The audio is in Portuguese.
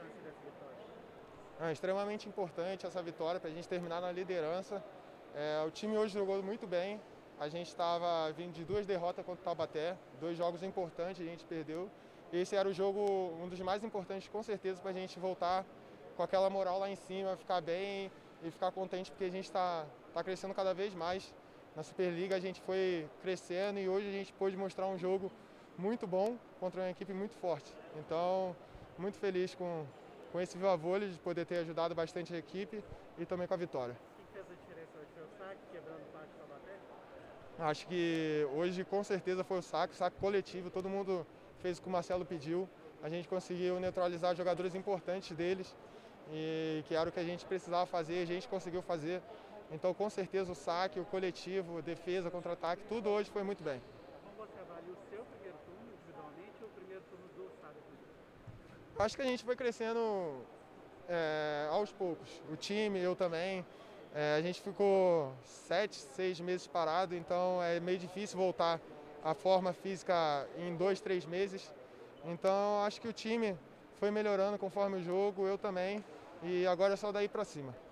importância dessa vitória? É extremamente importante essa vitória para a gente terminar na liderança. O time hoje jogou muito bem. A gente estava vindo de 2 derrotas contra o Taubaté, 2 jogos importantes a gente perdeu. Esse era o jogo, um dos mais importantes com certeza para a gente voltar com aquela moral lá em cima, ficar bem e ficar contente porque a gente tá crescendo cada vez mais. Na Superliga a gente foi crescendo e hoje a gente pôde mostrar um jogo muito bom contra uma equipe muito forte. Então, muito feliz com esse Viva Vôlei de poder ter ajudado bastante a equipe e também com a vitória. O que fez a diferença hoje? Foi o saque quebrando o pátio do Taubaté? Acho que hoje com certeza foi o saque coletivo, todo mundo fez o que o Marcelo pediu. A gente conseguiu neutralizar jogadores importantes deles, e que era o que a gente precisava fazer, a gente conseguiu fazer. Então com certeza o saque, o coletivo, defesa, contra-ataque, tudo hoje foi muito bem. Como você avalia o seu primeiro turno individualmente ou o primeiro turno do Sábio? Acho que a gente foi crescendo aos poucos. O time, eu também. A gente ficou 7, 6 meses parado, então é meio difícil voltar à forma física em 2, 3 meses. Então acho que o time foi melhorando conforme o jogo, eu também, e agora é só daí para cima.